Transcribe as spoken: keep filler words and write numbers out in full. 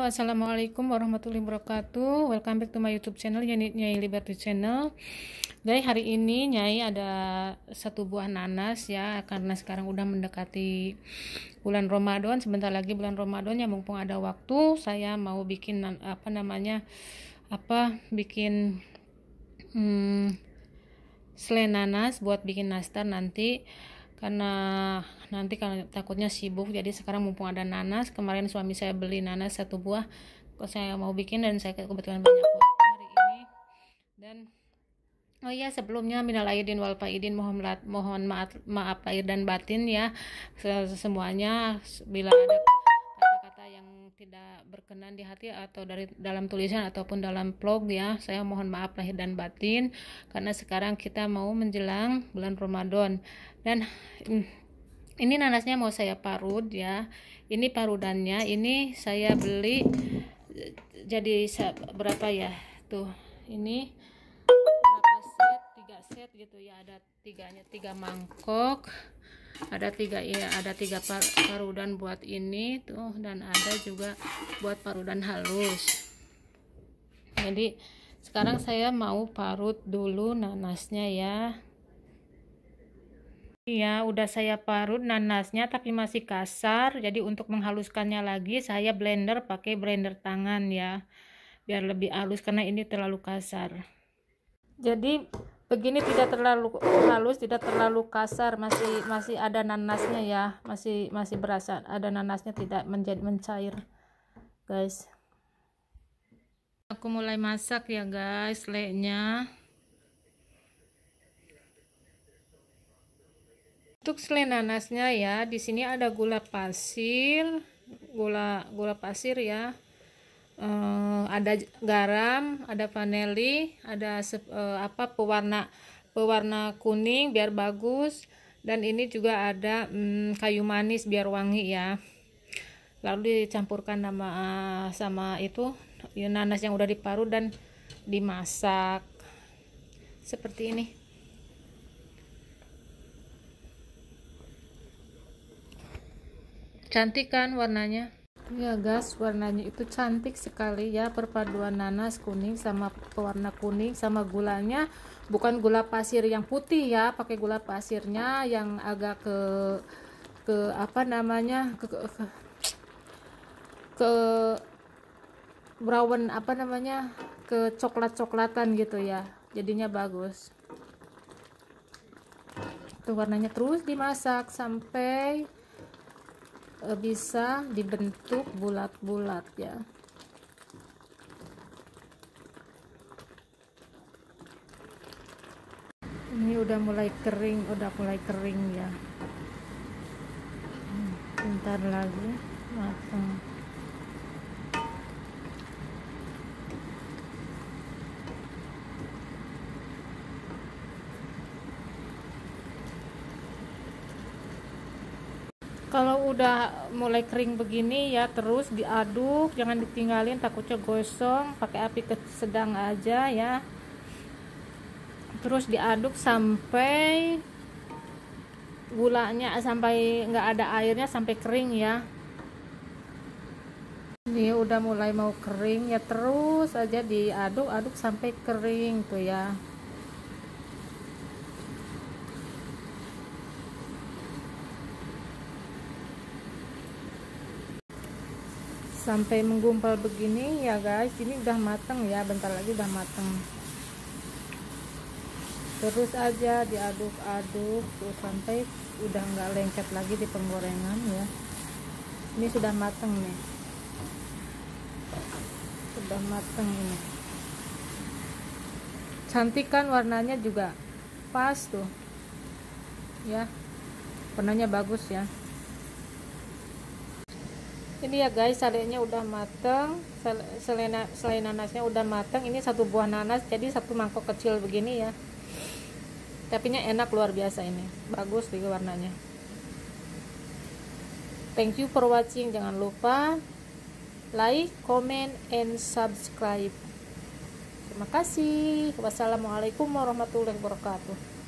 Halo, assalamualaikum warahmatullahi wabarakatuh. Welcome back to my YouTube channel, Nyai Liberty Channel. Guys, hari ini Nyai ada satu buah nanas ya, karena sekarang udah mendekati bulan Ramadan. Sebentar lagi bulan Ramadan ya, mumpung ada waktu, saya mau bikin apa namanya, apa bikin hmm, selai nanas buat bikin nastar nanti. Karena nanti kalau takutnya sibuk, jadi sekarang mumpung ada nanas, kemarin suami saya beli nanas satu buah, kok saya mau bikin dan saya kebetulan banyak waktu hari ini. Dan oh ya, sebelumnya minal aidin wal faidin, mohon mohon maaf maaf lahir dan batin ya semuanya, bila ada kata-kata yang tidak berkenan di hati atau dari dalam tulisan ataupun dalam vlog ya, saya mohon maaf lahir dan batin, karena sekarang kita mau menjelang bulan Ramadan. Dan ini nanasnya mau saya parut ya, ini parudannya ini saya beli jadi berapa ya tuh, ini berapa set, tiga set gitu ya, ada tiganya, tiga mangkok, ada tiga ya, ada tiga par parudan buat ini tuh, dan ada juga buat parudan halus. Jadi sekarang saya mau parut dulu nanasnya ya. Ya, udah saya parut nanasnya tapi masih kasar, jadi untuk menghaluskannya lagi saya blender pakai blender tangan ya, biar lebih halus karena ini terlalu kasar. Jadi begini, tidak terlalu halus, tidak terlalu kasar, masih masih ada nanasnya ya, masih masih berasa ada nanasnya, tidak menjadi mencair guys. Aku mulai masak ya guys, selainya. Untuk selai nanasnya ya, di sini ada gula pasir, gula gula pasir ya, uh, ada garam, ada vanili, ada uh, apa pewarna pewarna kuning biar bagus, dan ini juga ada um, kayu manis biar wangi ya. Lalu dicampurkan sama uh, sama itu ya, nanas yang udah diparut dan dimasak seperti ini. Cantik kan warnanya ya guys, warnanya itu cantik sekali ya, perpaduan nanas kuning sama pewarna kuning sama gulanya, bukan gula pasir yang putih ya, pakai gula pasirnya yang agak ke ke apa namanya ke ke, ke, ke brown apa namanya ke coklat-coklatan gitu ya, jadinya bagus tuh warnanya. Terus dimasak sampai bisa dibentuk bulat-bulat ya. Ini udah mulai kering, udah mulai kering ya. Bentar lagi matang. Kalau udah mulai kering begini ya, terus diaduk, jangan ditinggalin, takutnya gosong, pakai api sedang aja ya. Terus diaduk sampai gulanya, sampai nggak ada airnya, sampai kering ya. Ini udah mulai mau kering ya, terus aja diaduk-aduk sampai kering tuh ya. Sampai menggumpal begini ya guys, ini udah mateng ya, bentar lagi udah mateng. Terus aja diaduk-aduk tuh sampai udah nggak lengket lagi di penggorengan ya. Ini sudah mateng nih, sudah mateng ini. Cantik kan warnanya, juga pas tuh ya, warnanya bagus ya. Ini ya guys, selainya udah mateng, selai, selai nanasnya udah mateng. Ini satu buah nanas, jadi satu mangkok kecil begini ya. Tapi nya enak luar biasa, ini bagus juga warnanya. Thank you for watching. Jangan lupa like, comment, and subscribe. Terima kasih. Wassalamualaikum warahmatullahi wabarakatuh.